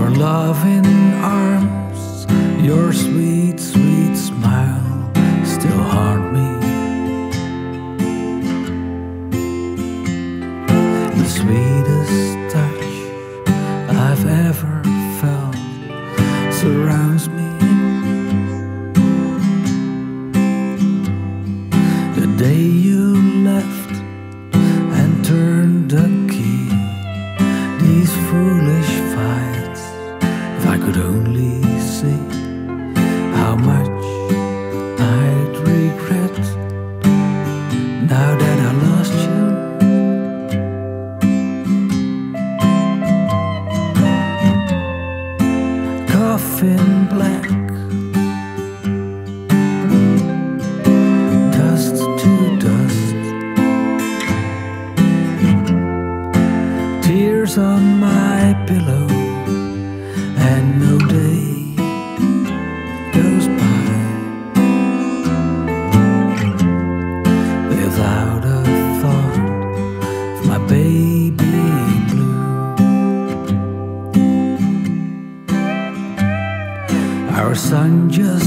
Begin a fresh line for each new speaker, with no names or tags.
Your loving arms, your sweet, sweet smile still haunt me. The sweetest touch I've ever felt surrounds me. The day you left and turned the key, these foolish fights, if I could only see how much I'd regret now that I lost you. Coffin black, dust to dust, tears on my pillow, and no day goes by without a thought of my baby blue. Our son just